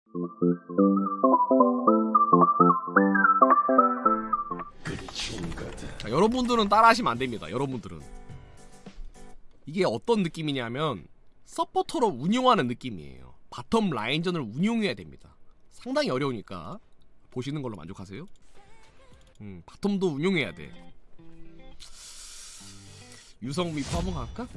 자, 여러분들은 따라하시면 안됩니다. 여러분들은 이게 어떤 느낌이냐면 서포터로 운용하는 느낌이에요. 바텀 라인전을 운용해야 됩니다. 상당히 어려우니까 보시는 걸로 만족하세요. 바텀도 운용해야 돼. 유성 미포 한번 갈까?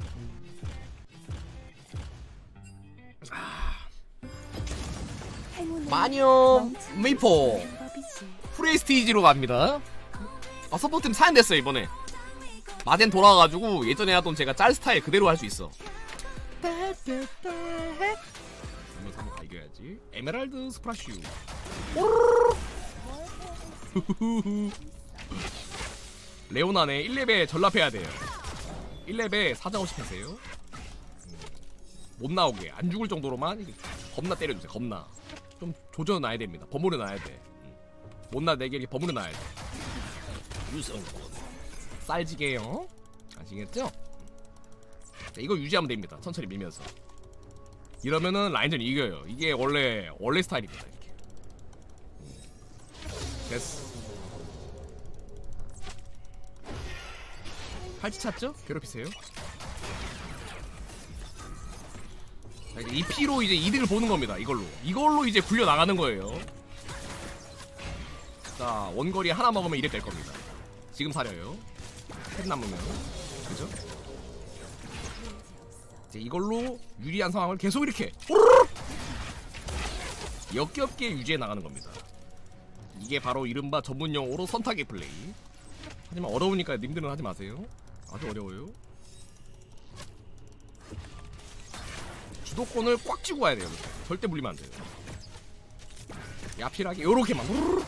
마녀 미포 프레스티지로 갑니다. 서포트팀 사연됐어요 이번에. 마젠 돌아와가지고 예전에 하던 제가 짤 스타일 그대로 할 수 있어. 이러면서 한번 갈겨야지. 에메랄드 스프라슈. 레오나네 1렙에 전랍해야 돼요. 1렙에 4장50 해세요. 못 나오게 안 죽을 정도로만 겁나 때려주세요. 겁나 좀 조져놔야 됩니다. 버무려 놔야 돼. 못 나내게 이렇게 버무려 놔야 돼. 유성권 쌀지게요. 아시겠죠? 자, 이거 유지하면 됩니다. 천천히 밀면서. 이러면은 라인전 이겨요. 이게 원래 스타일입니다. 이렇게. 됐어. 팔찌 찾죠? 괴롭히세요. 자, 이제 이 피로 이제 이득을 보는 겁니다. 이걸로 이제 굴려 나가는 거예요. 자, 원거리 하나 먹으면 이래 될 겁니다. 지금 사려요. 셋 남으면. 그죠? 이제 이걸로 유리한 상황을 계속 이렇게 역겹게 유지해 나가는 겁니다. 이게 바로 이른바 전문용어로 선타기 플레이. 하지만 어려우니까 님들은 하지 마세요. 아주 어려워요. 주도권을 꽉 쥐고 와야 돼요. 절대 물리면 안 돼요. 야필하게 요렇게만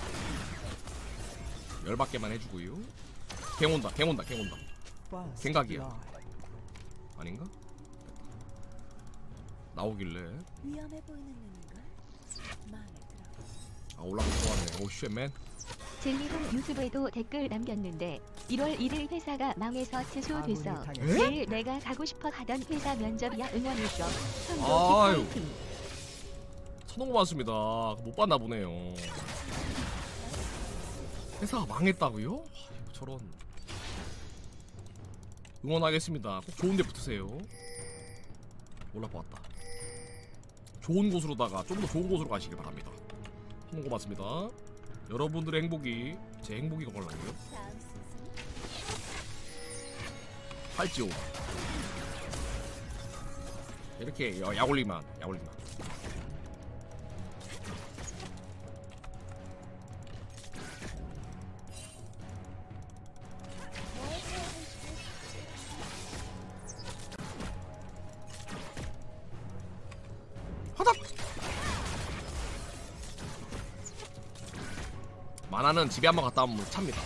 열받게만 해주고요. 갱 온다. 갱각이야. 아닌가? 나오길래. 위험해 보이는 놈인가? 마음에 들어. 아, 올라가 좋았네. 오 쉣맨. 젤리는 유튜브에도 댓글 남겼는데 1월 1일 회사가 망해서 취소됐어. 내일 내가 가고 싶어 하던 회사 면접이야. 응원했어. 아유, 천원 고맙습니다. 못 봤나 보네요. 회사가 망했다고요? 아유, 저런. 응원하겠습니다. 꼭 좋은 데 붙으세요. 올라봤다. 좋은 곳으로다가 좀 더 좋은 곳으로 가시길 바랍니다. 천원 고맙습니다. 여러분들의 행복이 제 행복이 걸라고요. 팔찌오. 이렇게 약올리만. 하답. 만화는 집에 한번 갔다 오면 찹니다.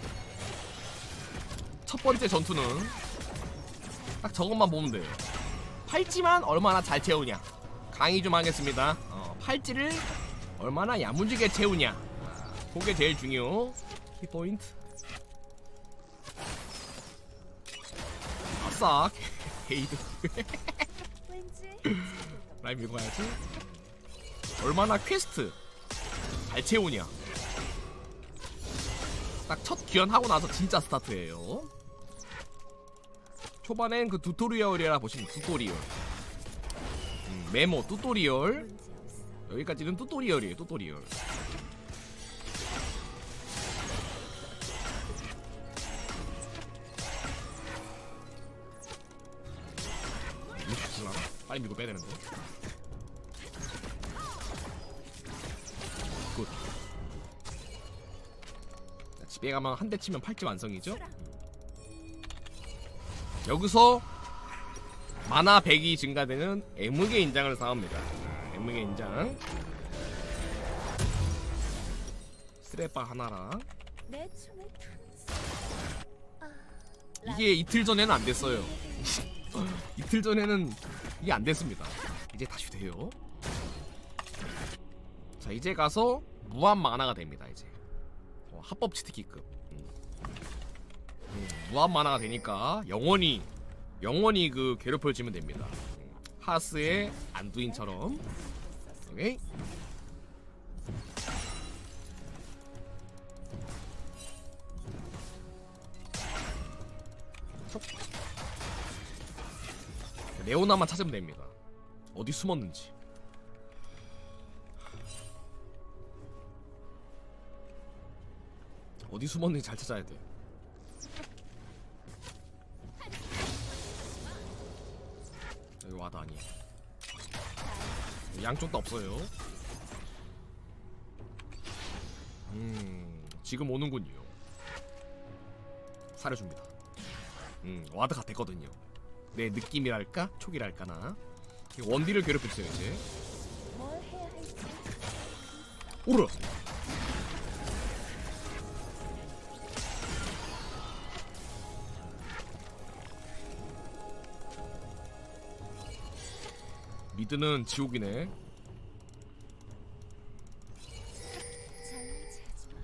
첫 번째 전투는 딱 저것만 보면 돼요. 팔찌만 얼마나 잘 채우냐. 강의 좀 하겠습니다. 팔찌를 얼마나 야무지게 채우냐. 그게 제일 중요. 이 포인트. 아싸. 게이드. 라임 읽어야지. 얼마나 퀘스트 잘 채우냐. 딱 첫 귀환하고 나서 진짜 스타트예요. 초반엔 그 튜토리얼이라 보시면 튜토리얼. 메모 튜토리얼. 여기까지는 튜토리얼이에요. 튜토리얼. 빨리 밀고 빼야 되는데. 굿. 집에 가면 한 대 치면 팔찌 완성이죠. 여기서 마나 100이 증가되는 애무게 인장을 사옵니다. 애무게 인장. 스레바 하나랑. 이게 이틀 전에는 안 됐어요. 이틀 전에는 이게 안 됐습니다. 이제 다시 돼요. 자, 이제 가서 무한 마나가 됩니다. 이제 합법 치트키급. 무한 마나가 되니까 영원히 그 괴롭혀지면 됩니다. 하스의 안두인처럼. 오케이? 레오나만 찾으면 됩니다. 어디 숨었는지. 어디 숨었는지 잘 찾아야 돼. 여기 와다 아니. 양쪽 다 없어요. 지금 오는군요. 사려줍니다. 와드가 됐거든요. 내 느낌이랄까? 촉이랄까나. 원딜을 괴롭혀주세요 이제. 뭘 해야 할지 오르! 미드는 지옥이네. 잘 찾아.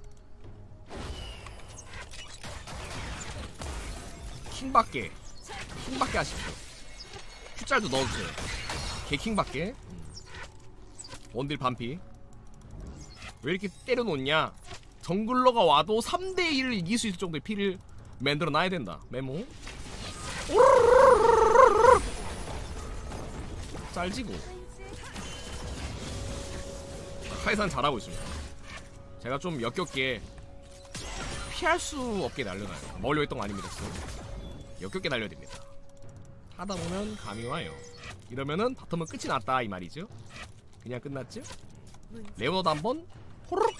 킹밖에 하십시오. 큐짤도 넣어주세요. 개킹밖에. 원딜 반피. 왜 이렇게 때려놓냐? 정글러가 와도 3대1을 이길 수 있을 정도의 피를 만들어 놔야 된다. 메모. 짤지고. 카이산 잘하고 있습니다. 제가 좀 역겹게 피할 수 없게 날려놔요. 멀려 있던 거 아닙니다. 역겹게 날려야 됩니다. 하다 보면 감이 와요. 이러면은 바텀은 끝이 났다 이 말이죠. 그냥 끝났죠? 레오너도 한번 호르륵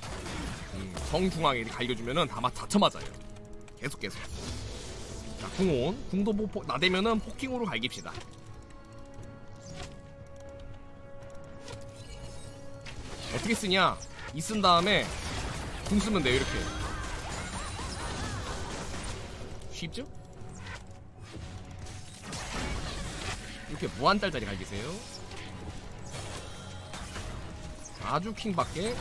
정중앙에 갈겨주면은 다 쳐맞아요. 계속. 자, 궁온. 궁도 나대면은 포킹으로 갈깁시다. 어떻게 쓰냐? 이 쓴 다음에 궁 쓰면 돼요. 이렇게. 쉽죠? 이렇게 무한달짜리 갈기세요. 아주 킹밖에.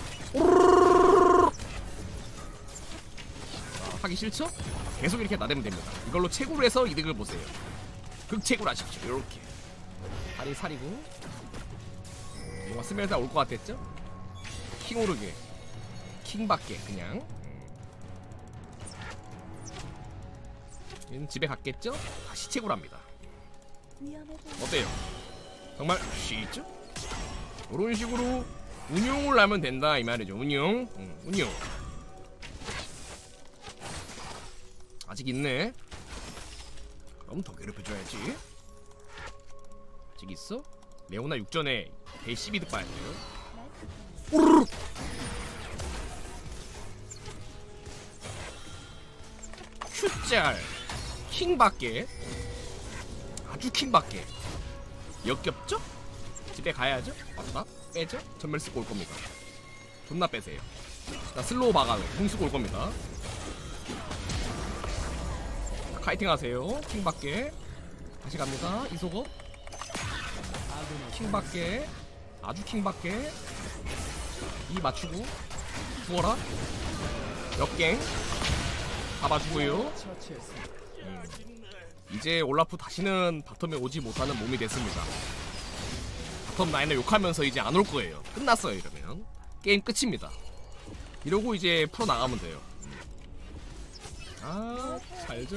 하기 싫죠? 계속 이렇게 나대면 됩니다. 이걸로 채굴을 해서 이득을 보세요. 극채굴 하십시오. 이렇게 다리 사리고. 뭔가 스멜다 올 것 같았죠? 킹 오르게. 킹밖에 그냥. 얘는 집에 갔겠죠? 다시 채굴합니다. 위험해 보여. 어때요? 정말 쉽죠? 이런 식으로 운용을 하면 된다 이 말이죠. 운용. 아직 있네. 그럼 더 괴롭혀줘야지. 아직 있어? 레오나 6전에 대 12득 봐야 돼요. 우르르. 큐짤 킹밖에. 아주 킹밖에. 역겹죠? 집에 가야죠? 맞다? 빼죠? 전멸 쓰고 올 겁니다. 존나 빼세요. 자, 슬로우 막아요. 궁 쓰고 올 겁니다. 카이팅 하세요. 킹밖에. 다시 갑니다. 이소거. 킹밖에. 아주 킹밖에. 이 맞추고. 죽어라. 역갱. 잡아주고요. 이제 올라프 다시는 바텀에 오지 못하는 몸이 됐습니다. 바텀 라인을 욕하면서 이제 안 올 거예요. 끝났어요. 이러면 게임 끝입니다. 이러고 이제 풀어 나가면 돼요. 아, 잘죠.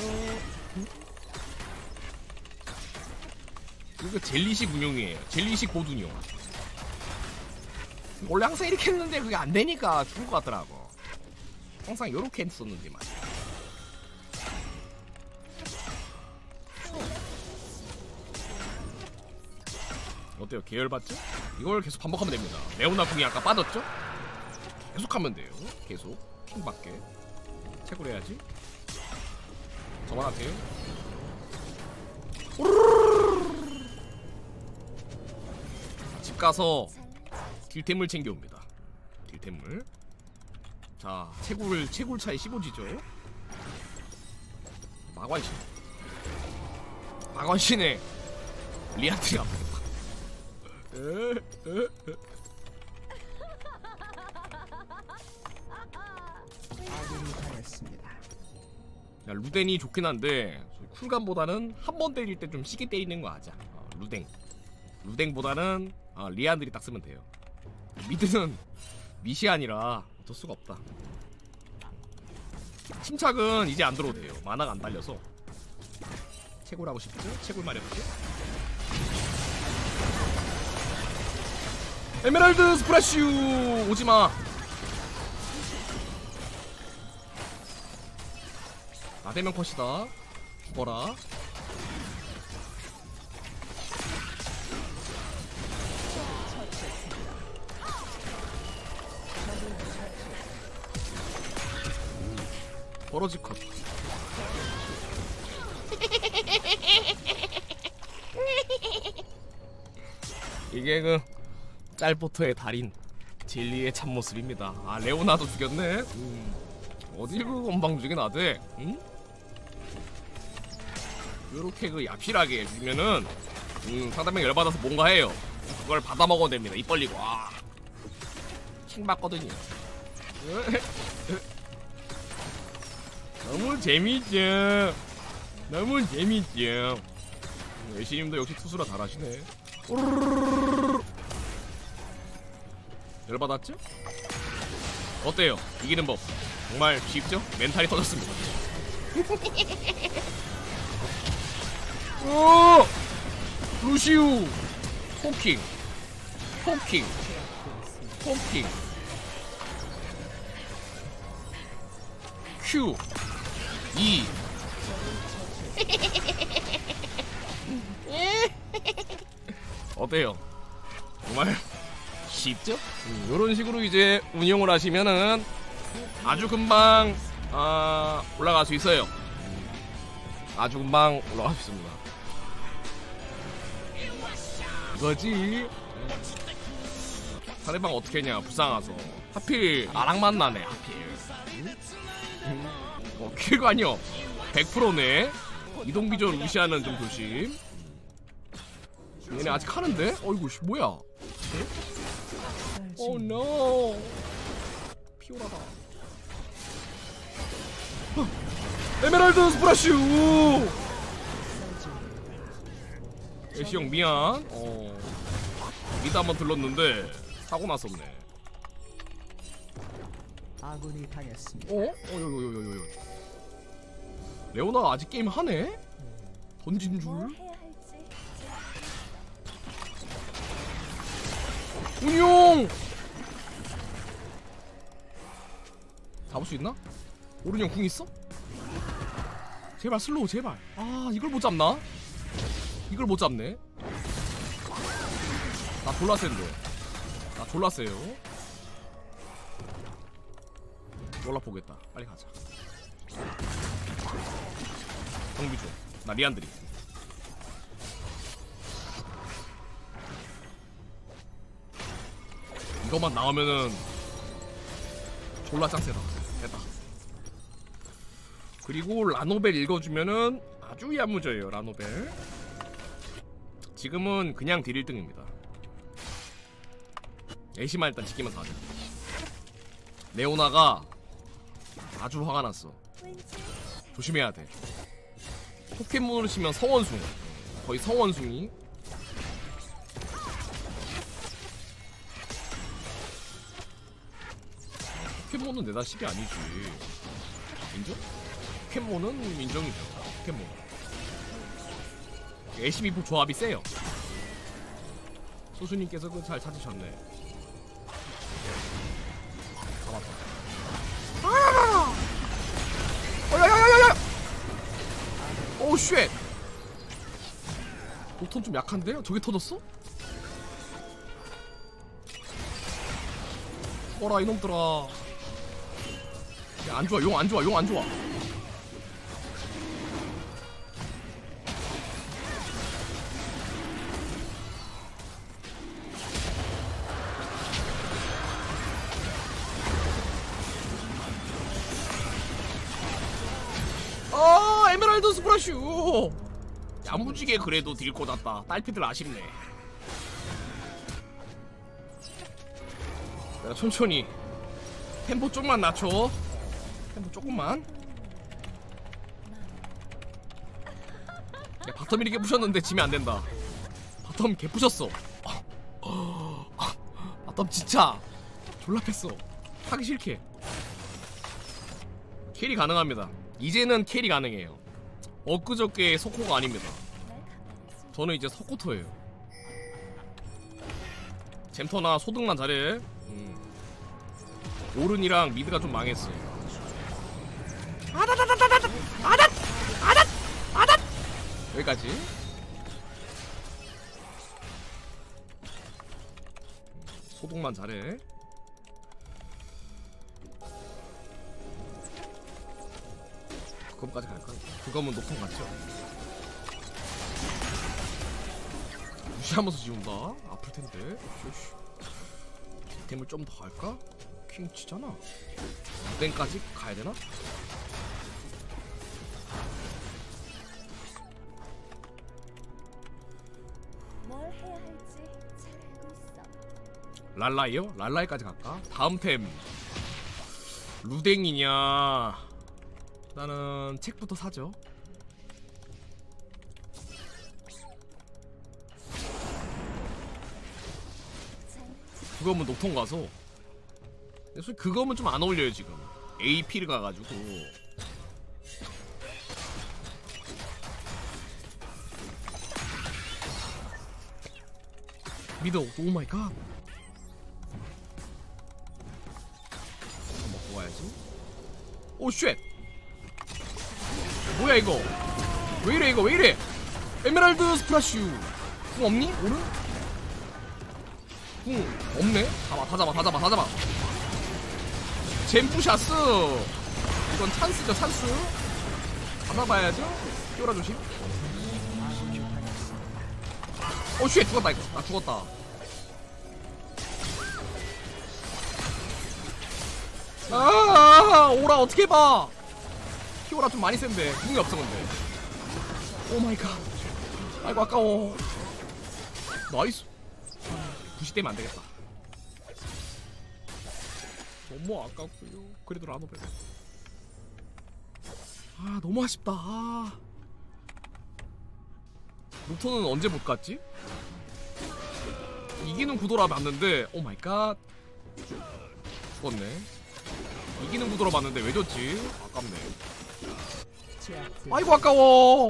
이거 젤리식 운용이에요. 젤리식 보드 운용. 원래 항상 이렇게 했는데 그게 안 되니까 죽을 것 같더라고. 항상 요렇게 했었는데 말이야. 어때요? 계열받죠? 이걸 계속 반복하면 됩니다. 레오나 궁이 아까 빠졌죠? 계속 하면 돼요. 계속 킹밖에. 채굴 해야지. 저만 할게요. 집 가서 딜템을 챙겨옵니다. 딜템을. 자, 채굴 차이 15지죠? 마관신의 리아트리 아프겠다. 야, 루덴이 좋긴 한데 쿨감보다는 한 번 때릴 때 좀 쉽게 때리는 거 하자. 루덴보다는 리안들이 딱 쓰면 돼요. 미드는 미시 아니라 어쩔 수가 없다. 침착은 이제 안 들어도 돼요. 만화가 안 딸려서. 채굴하고 싶죠? 채굴 마렵죠? 에메랄드 스프라슈 오지마. 나대면 컷이다. 죽어라. 버러지 컷. 이게 그 짤보트의 달인 진리의 참모습입니다. 아 레오나도 죽였네. 어딜 그 건방지게 나대. 응? 요렇게 그 얍실하게 주면은 상대방 열받아서 뭔가 해요. 그걸 받아 먹어도 됩니다. 입 벌리고. 아 킹받거든요. 너무 재밌죠. 너무 재밌죠. 애시님도 역시 투수라 잘하시네. 열받았죠? 어때요? 이기는 법 정말 쉽죠? 멘탈이 터졌습니다. 오! 루시우! 포킹! 포킹! 포킹! Q! E! 어때요? 정말 쉽죠? 이런 식으로 이제 운영을 하시면은 아주 금방 올라갈 수 있어요. 아주 금방 올라갈 수 있습니다. 이거지. 상대방 어떻게 했냐 불쌍해서. 하필 나랑 만나네 하필. 킬가 아니요 100%네. 이동기전 무시하는 좀 조심. 얘네 아직 하는데? 어이구 씨 뭐야? 오 노. 피오라다. 에메랄드 스프라슈. 애쉬형 미안. 미드 한번 들렀는데 사고 났었네. 아군이 당했습니다. 요요요요요. 레오나 아직 게임 하네? 던진 줄. 뭘 해야 할지. 운용! 잡을 수 있나? 오른형 궁 있어? 제발 슬로우 제발. 아 이걸 못 잡나? 이걸 못 잡네. 나 졸라 센데. 나 졸라 세요. 졸라 보겠다. 빨리 가자. 정비 좀. 나 리안드리. 이것만 나오면은 졸라 짱세다. 됐다. 그리고 라노벨 읽어주면은 아주 야무져요. 라노벨. 지금은 그냥 딜 1등입니다. 애쉬만 일단 지키면 다 돼. 레오나가 아주 화가 났어. 조심해야 돼. 포켓몬으로 치면 성원숭. 거의 성원숭이. 포켓몬은 내다 10이 아니지. 인정? 포켓몬은 인정이죠. 포켓몬. 애쉬미포 조합이 세요. 소수님께서 그거 잘 찾으셨네. 잡았다. 야야야야야! 오우 쉣! 녹턴 좀 약한데? 저게 터졌어? 어라 이놈들아. 야 안좋아 용 안좋아 용 안좋아. 에메랄드 스프라슈. 야무지게 그래도 딜 꽂았다. 딸피들 아쉽네. 내가 천천히 템포 좀만 낮춰. 템포 조금만. 야, 바텀 이렇게 부셨는데 지면 안된다. 바텀 개 부셨어. 바텀 진짜 졸라 뺐어. 하기 싫게. 캐리 가능합니다. 이제는 캐리 가능해요. 엊그저께 석호가 아닙니다. 저는 이제 석호토예요. 잼터나 소등만 잘해. 오른이랑 미드가 좀 망했어. 여기까지. 소독만 잘해. 그거까지 갈까? 그거면 녹통 같죠? 무시하면서 지운다? 아플텐데. 템을 좀 더 갈까? 킹 치잖아. 무땡까지 가야되나? 뭘 해야 할지 잘 알고 있어. 랄라이요? 랄라이까지 갈까? 다음 템 루댕이냐. 나는 책부터 사죠. 그거면 녹통 가서. 솔직히 그거면 좀 안 어울려요 지금. AP를 가가지고. 미드. 오 마이 갓. 먹고 가야지. 오 쉣. 뭐야 이거. 왜이래 이거 왜이래. 에메랄드 스프라슈. 궁 없니? 오른? 궁 없네? 다 잡아. 젠푸샤스. 이건 찬스죠 찬스. 잡아봐야죠. 피오라 조심. 오 쉣 죽었다 이거. 나 죽었다. 아 오라 어떻게 봐. 피오라 좀 많이 센데 궁이 없어 근데. 오 마이 갓. 아이고 아까워. 나이스. 부시 때문에 안 되겠다. 너무 아깝고요. 그래도 라노벨. 아 너무 아쉽다. 아. 루토는 언제 못 갔지? 이기는 구도라 봤는데 오 마이 갓. 죽었네. 이기는 구도라 봤는데 왜 졌지? 아깝네. 아이고 아까워.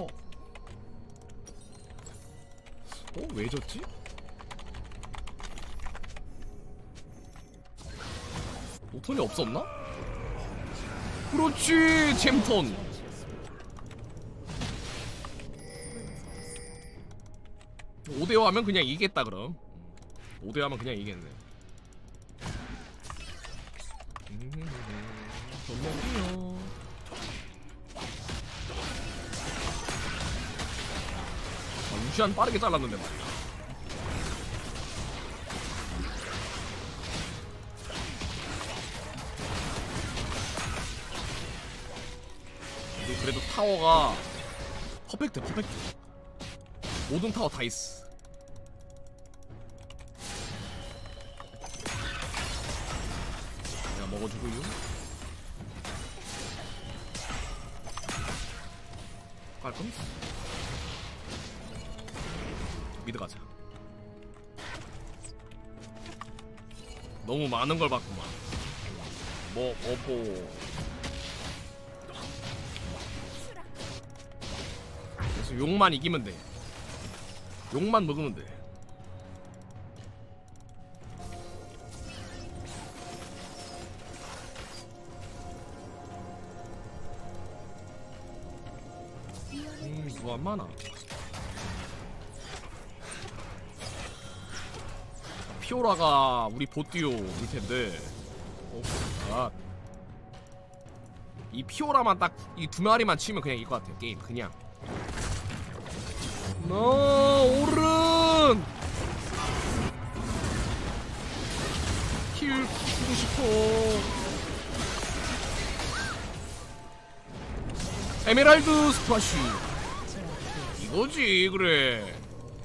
왜 졌지? 노턴이 없었나? 그렇지 잼턴. 5대5 하면 그냥 이기겠다 그럼. 5대5 하면 그냥 이기겠네. 전명이요. 루시안 빠르게 잘랐는데 말이야. 그래도 타워가 퍼펙트. 모든 타워 다 있어. 내가 먹어주고요. 깔끔. 미드 가자. 너무 많은 걸 봤구만. 어포. 그래서 욕만 이기면 돼. 욕만 먹으면 돼. 누가 안 많아. 피오라가 우리 보띠오일 텐데. 이 피오라만 딱 이 두 마리만 치면 그냥 이길 것 같아요. 게임 그냥. 오른 힐 주고 싶어. 에메랄드 스프라쉬 이거지. 그래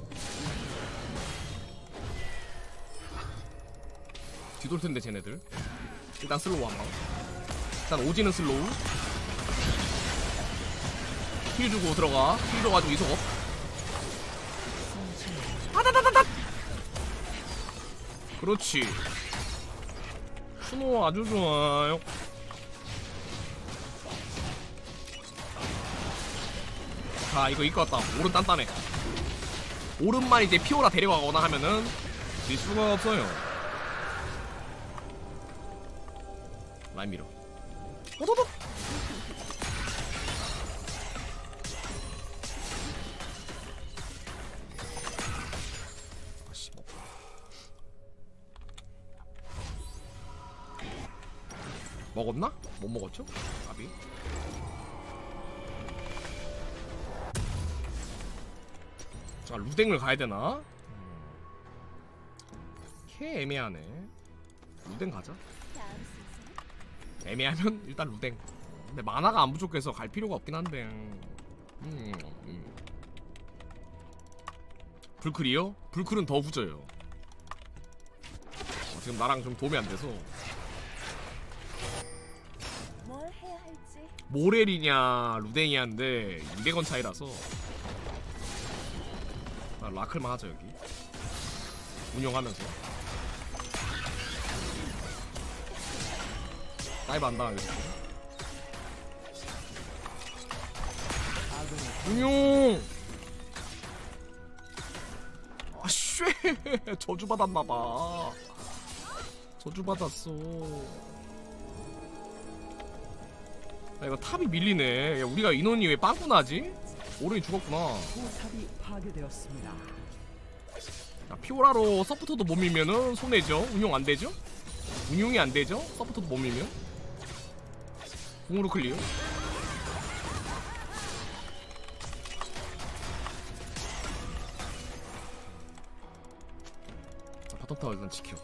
뒤돌텐데 쟤네들. 일단 슬로우 한방. 일단 오지는 슬로우. 힐 주고 들어가. 힐 줘가지고 이속업. 아다다다다. 그렇지. 추노 아주 좋아요. 자 이거 이거 같다. 오른 단단해. 오른만 이제 피오라 데려가거나 하면은 질 수가 없어요. 라인 밀어. 오도독. 아씨 뭐. 먹었나? 못 먹었죠? 아비. 자 루댕을 가야 되나? 개 애매하네. 루댕 가자. 다음 순서 애매하면 일단 루댕. 근데 만화가 안 부족해서 갈 필요가 없긴 한데. 불클이요? 불클은 더 후져요. 지금 나랑 좀 도움이 안 돼서. 뭘 해야 할지 모렐이냐 루댕이냐인데 200원 차이라서. 아, 라클만 하자 여기. 운영하면서. 다이브 안 당하겠어. 운용. 아쉣 저주 받았나봐. 저주 받았어. 야, 이거 탑이 밀리네. 야, 우리가 인원이 왜 빵꾸나지? 오른이 죽었구나. 포탑이 파괴되었습니다. 자, 피오라로 서포터도 못 밀면은 손해죠. 운용 안 되죠? 운용이 안 되죠? 서포터도 못 밀면. 공으로 클리어. 자, 바텀 타워 일단 지켜.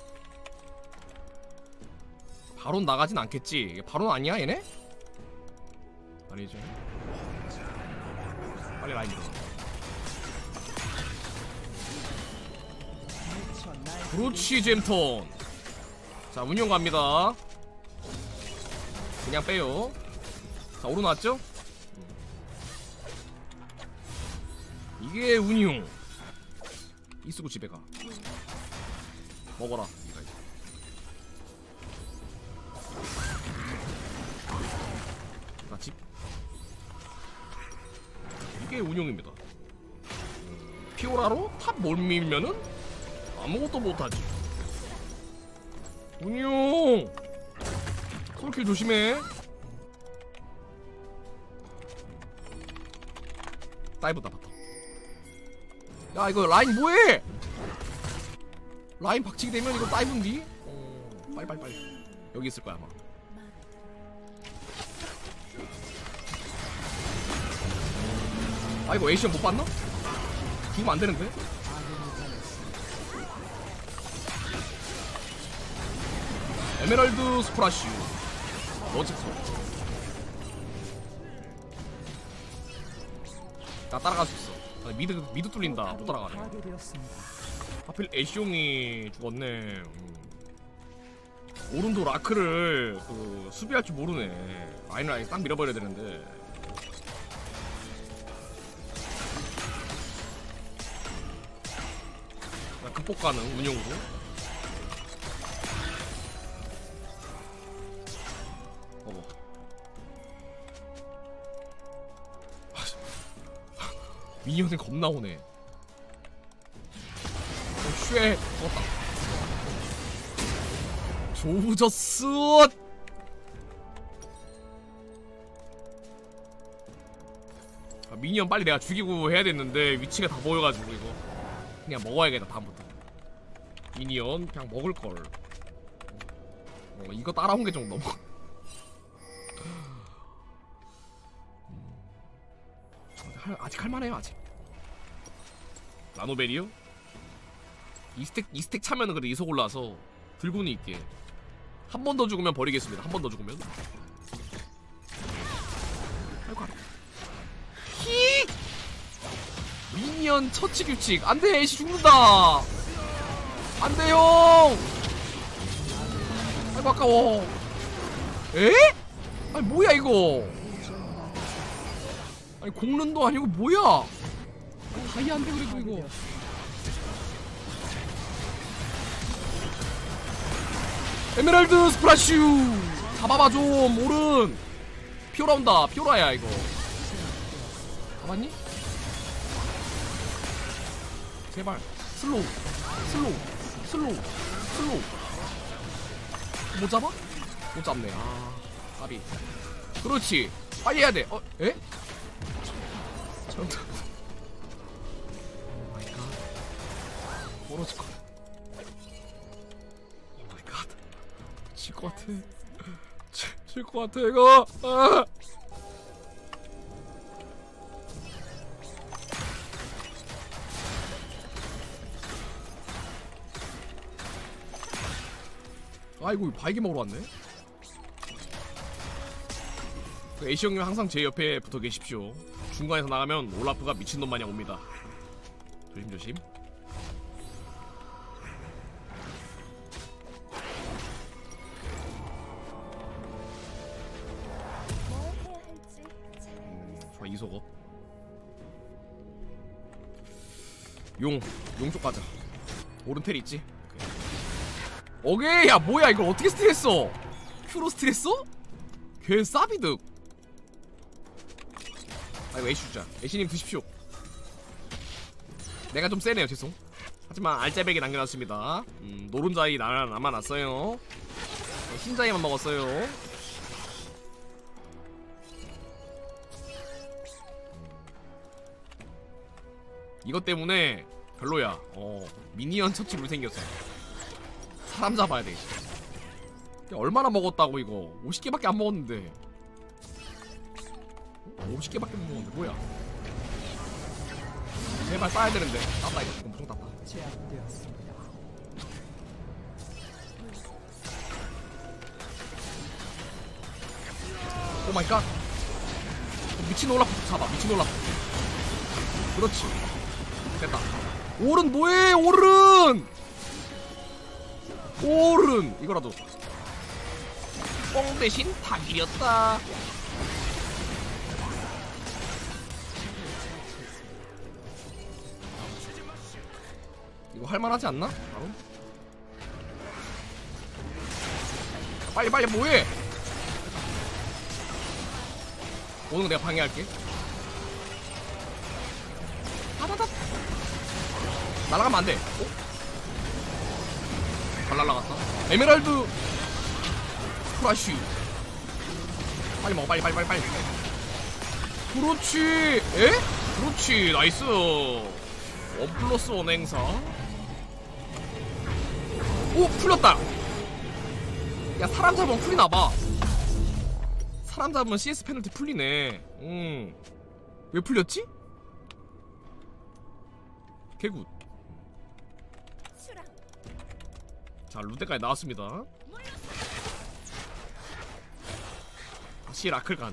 바론 나가진 않겠지. 바론 아니야 얘네? 아니죠. 빨리 라인 밀어. 그렇지 잼톤. 자 운용 갑니다. 그냥 빼요. 자 오른 왔죠? 이게 운용. 이쓰고 집에 가. 먹어라. 나 집. 이게 운용입니다. 피오라로 탑 못 밀면은 아무것도 못하지. 운용. 솔킬 조심해. 다이브다 봤다. 야 이거 라인 뭐해? 라인 박치기 되면 이거 다이브인디? 빨리 여기 있을 거야 아마. 아 이거 에이시언 못 봤나? 죽으면 안 되는데? 에메랄드 스프라쉬. 멋졌어. 나 따라갈 수 있어. 아, 미드 뚫린다. 못 따라가네. 하필 애쉬용이 죽었네. 오른도 라크를 그 수비할 줄 모르네. 라인을 아예 딱 밀어버려야 되는데. 극복 가능 운영으로. 먹어. 미니언은 겁나 오네. 쉣 죽었다. 조졌어. 아, 미니언 빨리 내가 죽이고 해야 됐는데 위치가 다 보여가지고 이거 그냥 먹어야겠다 다음부터. 미니언 그냥 먹을걸. 이거 따라온 게 좀 너무. 아직 할만해요 아직. 나노벨이요? 이 스택 차면은 그래 이속 올라서 들고는 있게. 한 번 더 죽으면 버리겠습니다. 한 번 더 죽으면. 아이고 알아. 히! 미니언 처치 규칙. 안돼 애쉬 죽는다. 안돼 형. 아이고 아까워. 에? 아니 뭐야 이거. 아니 공른도 아니고 뭐야. 다이 안돼 그래도 이거. 에메랄드 스프라슈. 잡아봐 좀 오른. 피오라 온다. 피오라야 이거. 잡았니? 제발. 슬로우. 못 잡아? 못 잡네. 아, 까비. 그렇지. 빨리 해야 돼. 에? 잠깐. 오 마이 갓. 멀어질 것 같아. 오 마이 갓. 질 것 같아. 질 것 같아, 이거. 아! 아이고, 바이게 먹으러 왔네. 에이시 형님 항상 제 옆에 붙어 계십시오. 중간에서 나가면 올라프가 미친놈 마냥 옵니다. 조심조심. 뭘 해야 할지 잘 알고 있어. 좋아, 이속어. 용 쪽 가자. 오른텔 있지? 오케이. 야, 뭐야 이걸 어떻게 스틸했어? 큐로 스틸했어? 개 싸비득. 아이고, 에이시 주자. 에이시님 드십시오. 내가 좀 세네요, 죄송. 하지만 알짜배기 남겨놨습니다. 노른자이 남아놨어요. 흰자이만 먹었어요. 이것 때문에 별로야. 미니언 처치로 생겼어. 사람 잡아야 돼. 얼마나 먹었다고 이거. 50개밖에 안 먹었는데. 50개밖에 못 먹었는데 뭐야. 제발 쏴야 되는데. 땄다 이거. 엄청 땄다. 제압되었습니다. 오 마이 갓. 미친 올라프 잡아. 미친 올라프. 그렇지. 됐다. 오른 뭐해? 오른 이거라도. 뽕 대신 다 밀렸다. 이거 할만하지 않나? 바로? 빨리 뭐해? 오는 거 내가 방해할게. 하다닥. 날아가면 안 돼. 잘 날아갔다. 에메랄드 크라쉬. 빨리 먹어. 빨리. 그렇지. 에? 그렇지. 나이스. 1+1 행사. 오, 풀렸다. 야, 사람 잡으면 풀리나봐. 사람 잡으면 CS 페널티 풀리네. 왜 풀렸지? 개굿. 자, 루테까지 나왔습니다. 다시 라클 가능.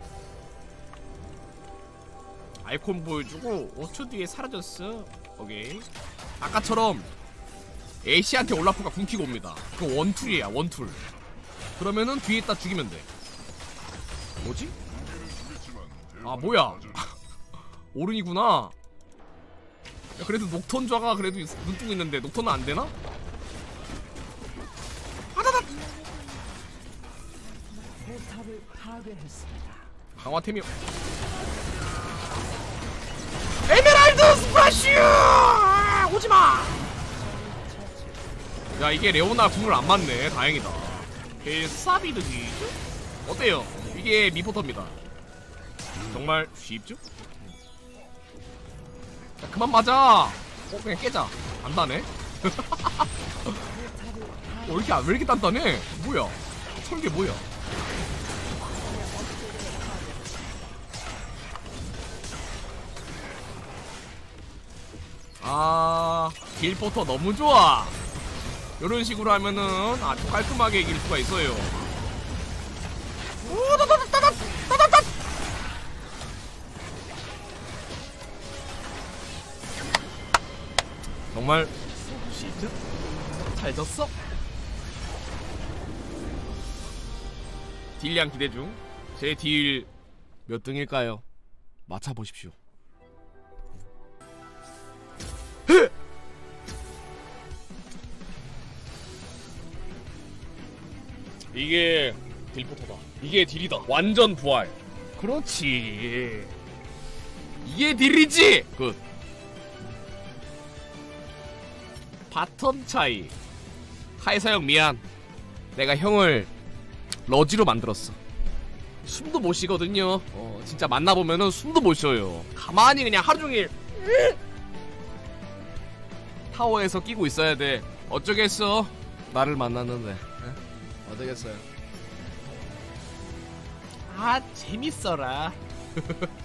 아이콘 보여주고 5초 뒤에 사라졌어. 오케이. 아까처럼 애쉬한테 올라프가 궁키고 옵니다. 그 원툴이야, 원툴. 그러면은 뒤에 있다 죽이면 돼. 뭐지? 아, 뭐야. 오른이구나. 야, 그래도 녹턴좌가 그래도 눈 뜨고 있는데 녹턴은 안 되나? 하다닥! 포탑을 파괴했습니다. 강화템이 에메랄드 스프라쉬! 오지마! 야, 이게 레오나 궁을 안 맞네. 다행이다. 개싸비드기. 어때요? 이게 미포터입니다. 정말 쉽죠? 야, 그만 맞아. 그냥 깨자. 단단해. 왜 이렇게 단단해? 뭐야? 설계 뭐야? 아, 딜포터 너무 좋아. 이런 식으로 하면은 아주 깔끔하게 이길 수가 있어요. 정말 시트 잘 졌어? 딜량 기대 중. 제 딜 몇 등일까요? 맞춰보십시오. 이게 딜포터다. 이게 딜이다. 완전 부활. 그렇지. 이게 딜이지. 굿. 바텀 차이. 카이사 형 미안. 내가 형을 러지로 만들었어. 숨도 못 쉬거든요. 진짜 만나보면은 숨도 못 쉬어요. 가만히 그냥 하루종일 타워에서 끼고 있어야 돼. 어쩌겠어. 나를 만났는데. 에? 어쩌겠어요. 아 재밌어라.